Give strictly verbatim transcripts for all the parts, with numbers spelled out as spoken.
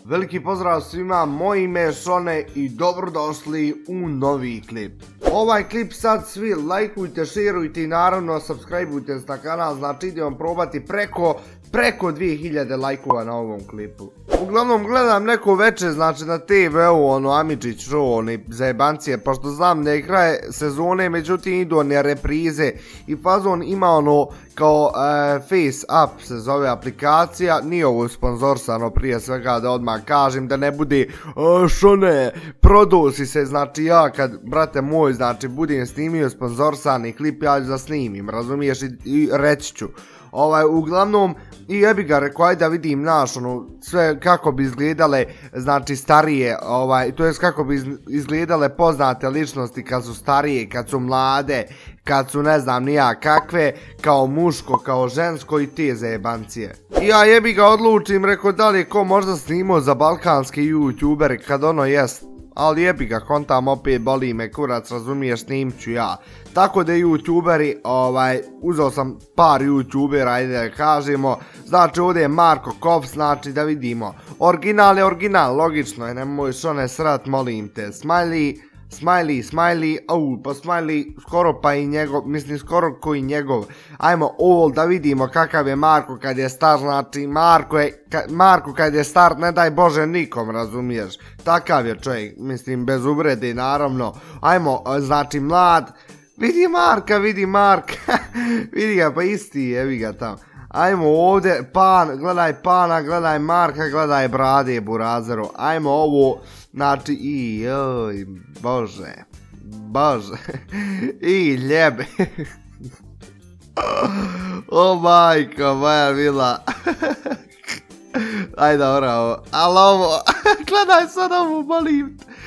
Veliki pozdrav svima, moje ime je Šone i dobrodošli u novi klip. Ovaj klip sad svi lajkujte, šerujte i naravno subscribeujte na kanal, znači idemo probati preko preko dvije hiljade lajkova na ovom klipu. Uglavnom gledam neko veče, znači na te veu, ono Amidžić show, oni zajebancije, pošto znam da je kraj sezone, međutim idu one reprize i fazon ima ono kao e, Face App se zove aplikacija, nije ovo sponzorsano prije svega da odmah kažem, da ne bude Šone, prodao si se, znači ja kad, brate moj, znači budem snimio sponzorsani klip, ja ću da snimim, razumiješ, i, i reći ću. Ovaj, uglavnom, i jebi ga rekao, ajde da vidim naš, ono, sve kako bi izgledale, znači, starije, ovaj, to jest kako bi izgledale poznate ličnosti kad su starije, kad su mlade, kad su ne znam nija kakve, kao muško, kao žensko i te zajebancije. I ja jebi ga odlučim, rekao, da li je ko možda snimao za balkanski youtubere, kad ono jest. Ali jebi ga, kontam opet, boli me kurac, razumiješ, snimit ću ja. Tako da youtuberi, ovaj, uzeo sam par youtubera, ajde da kažemo. Znači ovdje je Marko Kof, znači da vidimo. Original je original, logično je, nemoj Šone srat, molim te. Smiley, Smiley, Smiley, au, pa Smiley skoro pa i njegov, mislim skoro ko i njegov. Ajmo ovo da vidimo kakav je Marko kad je star, znači Marko je, ka, Marko kad je star, ne daj Bože nikom, razumiješ. Takav je čovjek, mislim bez uvrede naravno. Ajmo, znači mlad, vidi Marka, vidi Marka, vidi ga pa isti, evi ga tamo. Ajmo ovdje, pan, gledaj pana, gledaj Marka, gledaj brade burazeru. Ajmo ovo, znači i joj, bože, bože, i ljebe. O majko, moja mila. Ajde, dobro ovo, ali ovo, gledaj sad ovo, molim te.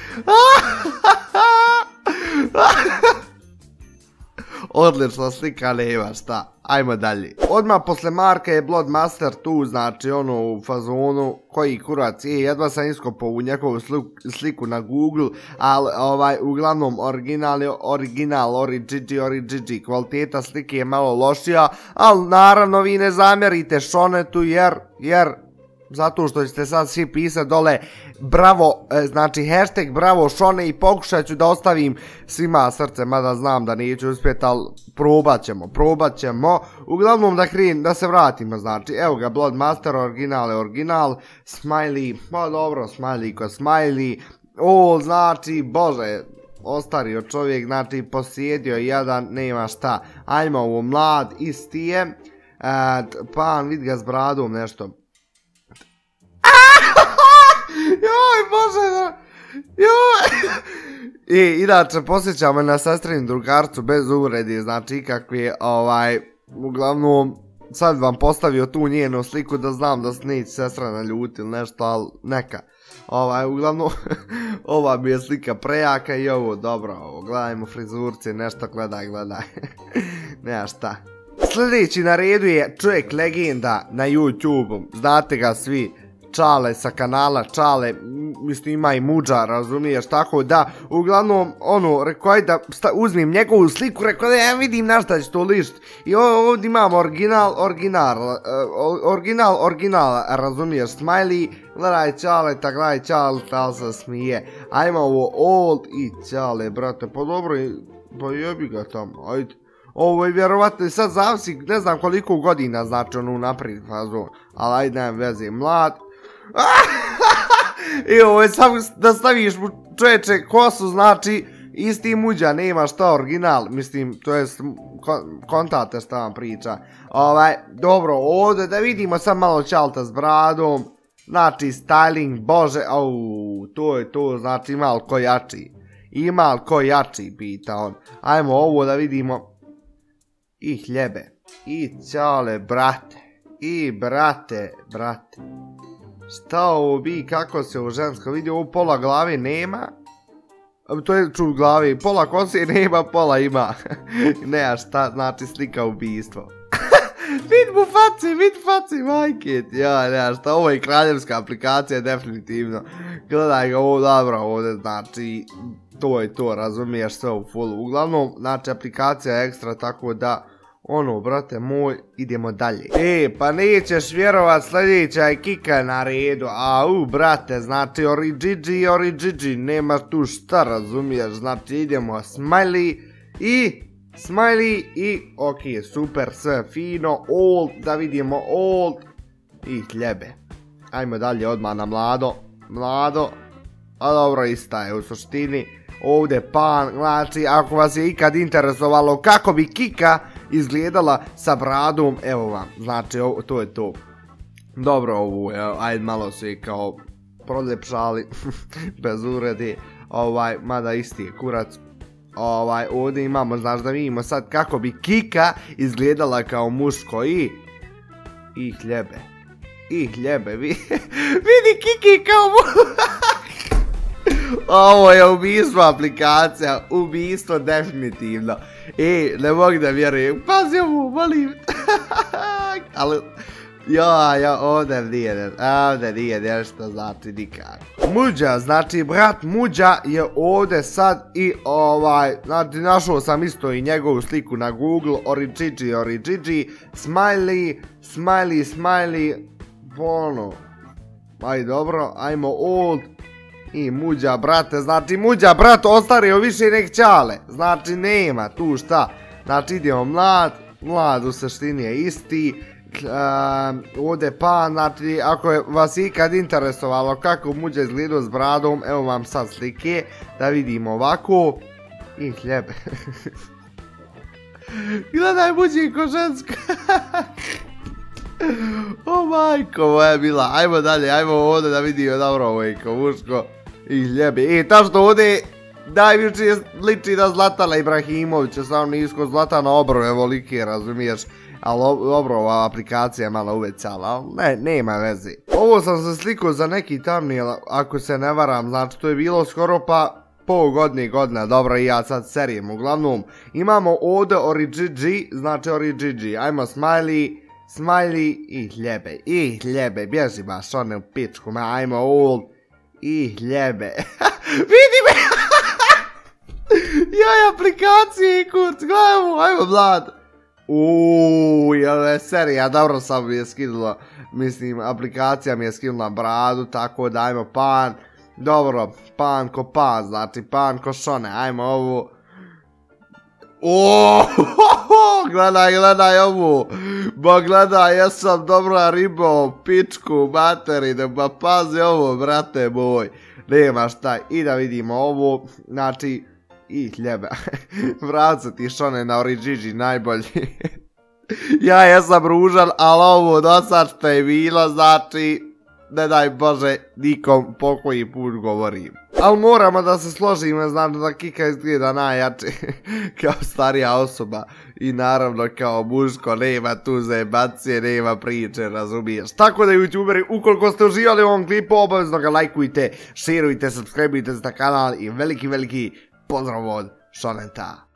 Odlična slika, nema šta. Ajmo dalje. Odmah posle Marka je Bloodmaster tu, znači ono u fazonu koji kurac je, jedva sam iskopao u njegovu sliku na Google, ali ovaj uglavnom original je original, origigi, origigi, kvaliteta slike je malo lošija, ali naravno vi ne zamjerite Šonetu jer, jer, zato što ćete sad svi pisati dole bravo, znači hashtag bravo Šone i pokušat ću da ostavim svima srce, mada znam da neću uspjeti, ali probat ćemo, probat ćemo. Uglavnom da krim, da se vratimo, znači, evo ga Bloodmaster, original je original, Smiley, pa dobro, Smiley ko Smiley, o, znači, bože, ostario čovjek, znači, posjedio jedan, nema šta, ajmo ovo mlad, isti je, e, pan, vidi ga s bradom nešto. Joj, bože, joj. I inače posjećam me na sestrin drugarcu bez uvredi, znači ikakve, ovaj, uglavnom, sad vam postavio tu njenu sliku da znam da se neće sestra naljuti ili nešto, ali neka. Ovaj, uglavnom, ova mi je slika prejaka i ovo, dobro, ovo, gledajmo frizurce, nešto gledaj, gledaj. Nema šta. Sljedeći na redu je čovjek legenda na YouTube-u, znate ga svi. Čale sa kanala Čale, mislim ima i muđa, razumiješ, tako da, uglavnom, ono, rekao je da uzmem njegovu sliku, rekao da ja vidim na šta će to lišti. I ovdje imam original, original, original, original, razumiješ, Smiley, gledaj Čaleta, gledaj Čaleta, ali se smije. Ajmo ovo old i Čale, brate, pa dobro, pa jebi ga tamo, ajde. Ovo je vjerovatno sad zavisi, ne znam koliko godina, znači ono naprijed fazon, ali ajde nema veze, mlad. I ovo je samo da staviš čoveče kosu, znači isti muđa, nema šta original, mislim, to je kontate šta vam priča. Ovaj, dobro, ovdje da vidimo sad malo Čalta s bradom, znači styling, bože, au, to je to, znači ima li ko jači, ima li ko jači, pita on. Ajmo ovo da vidimo, i hljebe, i Čale, brate, i brate, brate. Šta ovo bi, kako se ovo žensko vidi, ovo pola glave nema, to je ču glavi, pola kose nema, pola ima, nema šta, znači slika ubijstvo. Vid mu faci, vid faci, majke, ja, nema šta, ovo je kraljevska aplikacija, definitivno, gledaj ga ovo dobro ovdje, znači, to je to, razumiješ sve u fullu, uglavnom, znači aplikacija je ekstra, tako da, Ono, brate moj, idemo dalje. E, pa nećeš vjerovat, sljedeća je Kika na redu. Au, brate, znači Origigi, Origigi, nema tu šta, razumiješ. Znači idemo Smiley i Smiley i ok, super, sve fino, old, da vidimo old i hljebe. Ajmo dalje odmah na mlado, mlado, a dobro ista je u suštini. Ovdje pan, znači ako vas je ikad interesovalo kako bi Kika izgledala sa bradom, evo vam, znači ovo, to je to. Dobro ovu, ajde malo se kao proljepšali, bez urede, ovaj, mada isti je kurac. Ovaj, ovdje imamo, znaš da vidimo sad kako bi Kika izgledala kao muško i... I hljebe. I hljebe, vidi, vidi Kiki kao muško. Ovo je ubistvo aplikacija, ubistvo definitivno. E, ne mogu da vjerujem, pazi ovo, molim. Ali, ja, ja, ovdje nije, ovdje nije nešto, znači nikako. Muđa, znači brat Muđa je ovdje sad i ovaj, znači našao sam isto i njegovu sliku na Google, Origigi, Origigi, Smiley, Smiley, Smiley, ono, aj dobro, ajmo old. I Muđa, brate, znači Muđa, brat, ostario više nek Ćale, znači nema tu šta, znači idemo mlad, mlad u suštini je isti, ovdje pa, znači ako je vas ikad interesovalo kako Muđa izgledao s bradom, evo vam sad slike, da vidimo ovako, i hljebe. Gledaj Muđinko ženska. O majko moja bila, ajmo dalje, ajmo ovdje da vidimo dobro ovo je kao muško. I hljebe, e, ta što ovdje najviše liči na Zlatana Ibrahimovića, samo nisko Zlatana obrove volike, razumiješ, ali dobro, ova aplikacija je malo uvecala, ali ne, nema veze. Ovo sam se slikao za neki thumbnail, ako se ne varam, znači to je bilo skoro pa pol godine, godina, dobro i ja sad serijem, uglavnom imamo ovdje Origigi, znači Origigi, ajmo Smiley, Smiley i hljebe, i hljebe, bježi baš one u pičku, ma ajmo old. I hljebe. Vidi me! Joj, aplikacije i kurc, gledamo, ajmo mlad. Uuuu, jel je serija, dobro sam mi je skinula, mislim, aplikacija mi je skinula bradu, tako da ajmo pan. Dobro, pan ko pan, znači pan ko šone, ajmo ovu. Oooo, gledaj, gledaj ovu, ba gledaj, jesam dobra ribo, pičku, materine, ba pazi ovo, brate moj, nema šta, i da vidimo ovu, znači, i hljeba, vraca ti šone na Origigi, najbolji, ja jesam ružan, ali ovo do sad što je bilo, znači, ne daj Bože, nikom po koji put govorim. Ali moramo da se složimo, znam da Kika izgleda najjače kao starija osoba i naravno kao muško, nema tu zajebacije, nema priče, razumiješ. Tako da youtuberi, ukoliko ste uživali u ovom klipu, obavezno ga lajkujte, šerujte, subscribeujte za kanal i veliki veliki pozdrav od Šoneta.